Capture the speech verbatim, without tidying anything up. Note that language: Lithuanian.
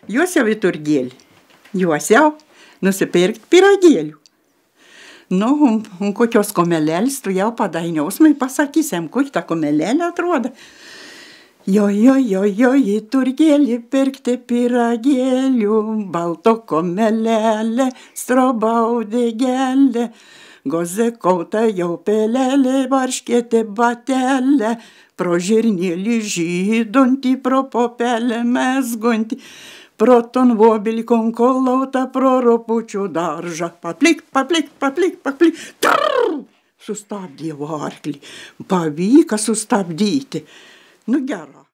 Juos jau į turgėlį. Juos jau nusipirkt pyragėlių. Nu, un, un kokios komelėlis tu jau padainiausmai pasakysim, kur ta komelėlė atrodo. Jo, jo, jo, jo, į turgėlį pirkti pyragėlių, balto komelėlė, strobaudėgelė, gozekauta jau pelelė, varškėtė batelė, pro žirnėlį žydunti, pro popelę mesgunti, pro tonvobilį konkolauta, pro ropučių daržą. Paplik, paplik, paplik, paplik. Trrr! Sustabdė arklį. Pavyko sustabdyti. Nu, gero.